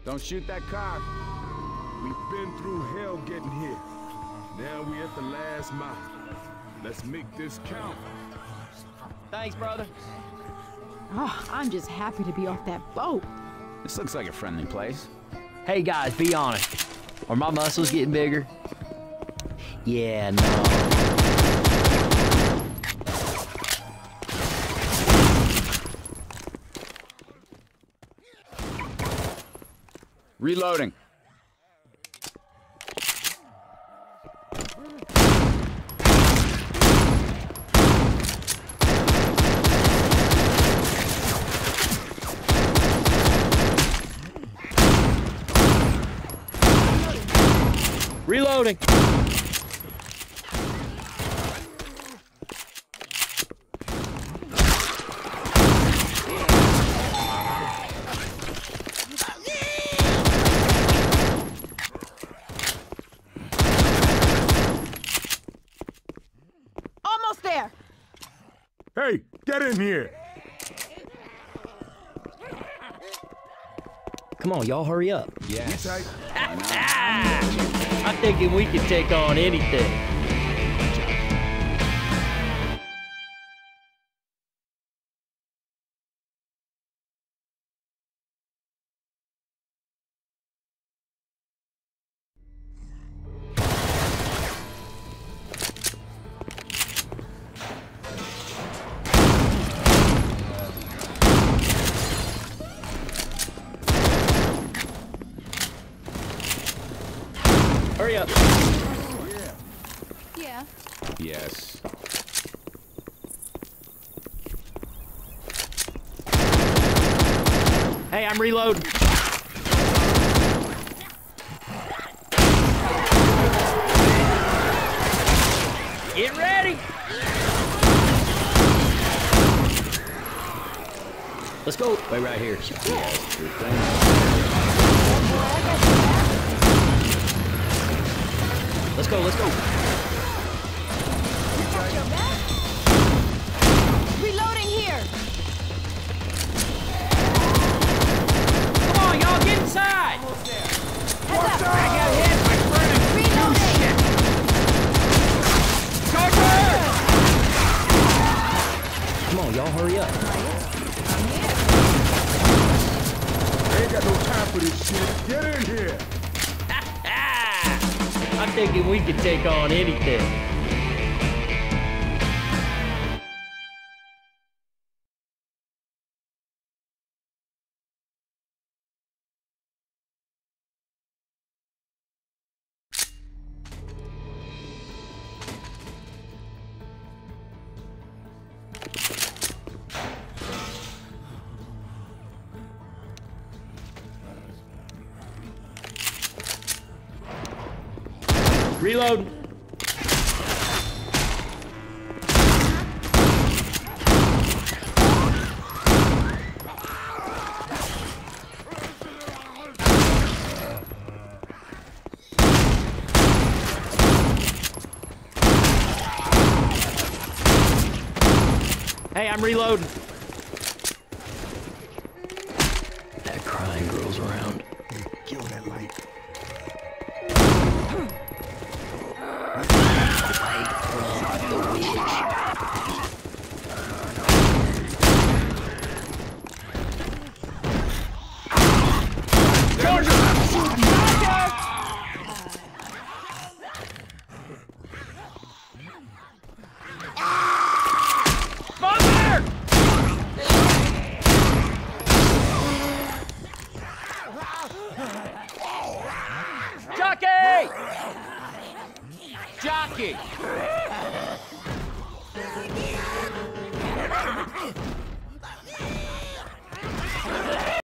Don't shoot that car. We've been through hell getting here. Now we at the last mile. Let's make this count. Thanks, brother. Oh, I'm just happy to be off that boat. This looks like a friendly place. Hey guys, be honest. Are my muscles getting bigger? Yeah, no. Reloading. Reloading. Almost there. Hey, get in here. Come on, y'all hurry up. Yes. Tight. I'm thinking we can take on anything. Hurry up. Yeah. Yes. Hey, I'm reloading. Get ready. Let's go. Wait right here. Let's go, let's go. Reloading here. Come on, y'all, get inside. Heads up. I got hit, my friend. Reloading. Come on, y'all, hurry up. I ain't got no time for this shit. Get in here. I'm thinking we can take on anything. Reload. Hey, I'm reloading. That crying girl's around. Kill that light. Jockey!